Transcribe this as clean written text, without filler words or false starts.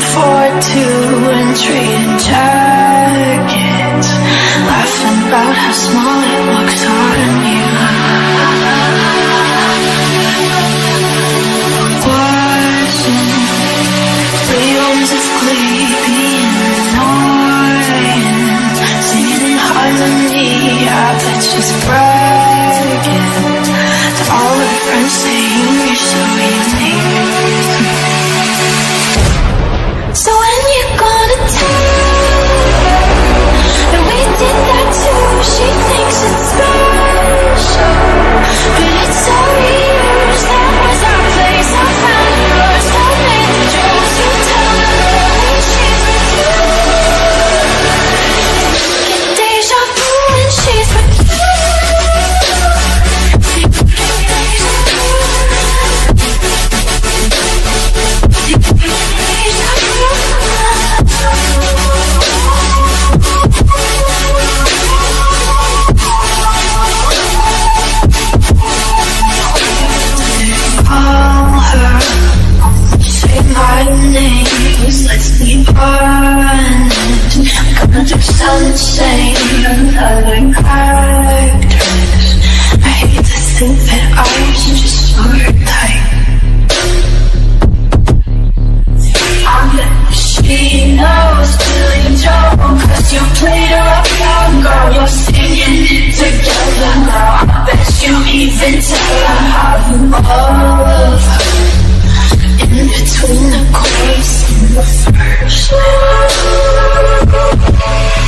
for two and trading jackets, laughing about how small it looks on you. Watching reels of glee being annoying, singing in harmony. Yeah, that's just bragging to all our friends, saying you're so unique. So when you gonna tell her that we did that too? She thinks it's special, but it's so yours. That was our place, I found yours. Don't make the jokes, you tell her when she's with you. Get deja vu when she's with you. Let's be honest, I'm gonna do something insane. Another actress. I hate to think that I was just so tight. She knows Billy Joe, 'cause you played her up now, girl. You're singing it together, girl. I bet you even tell her how you love her. In between the chorus and the verse.